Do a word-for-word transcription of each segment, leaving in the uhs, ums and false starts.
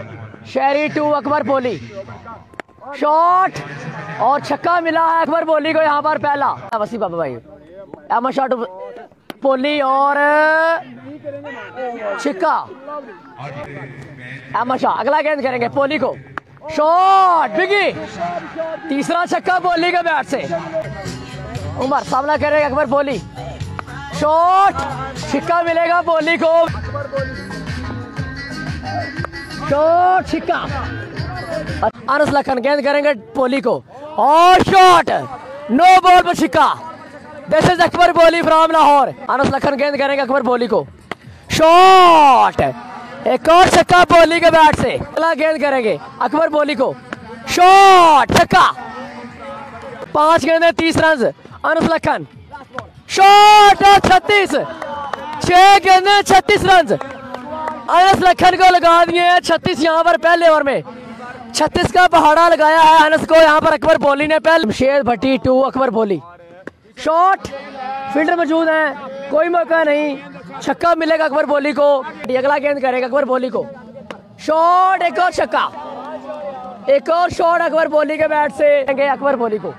शहरी to Akbar Poli. Shot और छक्का मिला है अकबर पोली को यहाँ पर पहला। वसी बाबा भाई एमा शॉट पोली और छिक्का एमा शाह। अगला गेंद करेंगे पोली को। शॉट बिगी। तीसरा छक्का पोली के बैट से। उमर सामना करेगा अकबर पोली। शॉट छिक्का मिलेगा पोली को। शॉट छिक्का। अनस लखन गेंद करेंगे पोली को और शॉट नो बॉल पर छिक्का। This is Akbar Poli from Lahore. Anas Lakhan गेंद करेंगे अकबर पोली को। शॉट एक और छक्का पोली के बैट से। अगला गेंद करेंगे अकबर पोली को। शॉट छक्का। पांच गेंदे तीस रन। अनस लखन शॉट और छत्तीस। छह गेंदे छत्तीस रन। अनस लखन को लगा दिए हैं छत्तीस यहाँ पर पहले ओवर में। छत्तीस का पहाड़ा लगाया है अनस को यहाँ पर अकबर पोली ने। पहले Sher Bhatti to Akbar Poli. Shot fielder मौजूद है, कोई मौका नहीं। छक्का मिलेगा अकबर पोली को। अगला गेंद करेगा अकबर पोली को। शॉट एक और छक्का। एक और शॉट अकबर पोली के बैट से अकबर पोली को।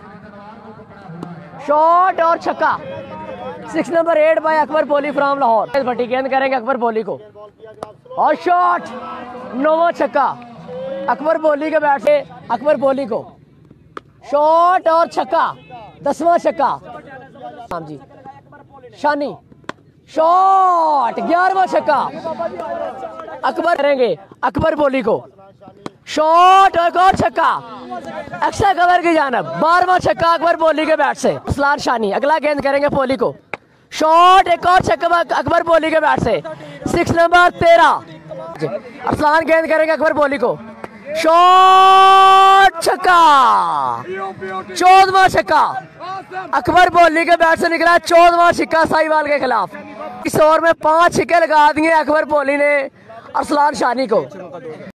शॉट और छक्का। Six number eight by Akbar Poli from Lahore. Bhatti गेंद करेंगे अकबर पोली को और शॉट नौवां छक्का अकबर पोली के बैट से अकबर पोली को। शॉट और छक्का दसवां छक्का। हाँ जी शानी। शॉट ग्यारहवां छक्का अकबर करेंगे अकबर पोली को। शॉट और और छक्का एक्स्ट्रा कवर की जानब। बारहवां छक्का अकबर पोली के बैट से असलान शानी। अगला गेंद करेंगे पोली को। शॉट एक और छक्का अकबर पोली के बैट से। सिक्स नंबर तेरह असलान गेंद करेंगे अकबर पोली को। शॉट छक्का। चौदहवां छक्का अकबर पोली के बैट से निकला। चौदहवां छक्का साहिवाल के खिलाफ। इस ओवर में पांच छक्के लगा दिए अकबर पोली ने अरसलान शानी को।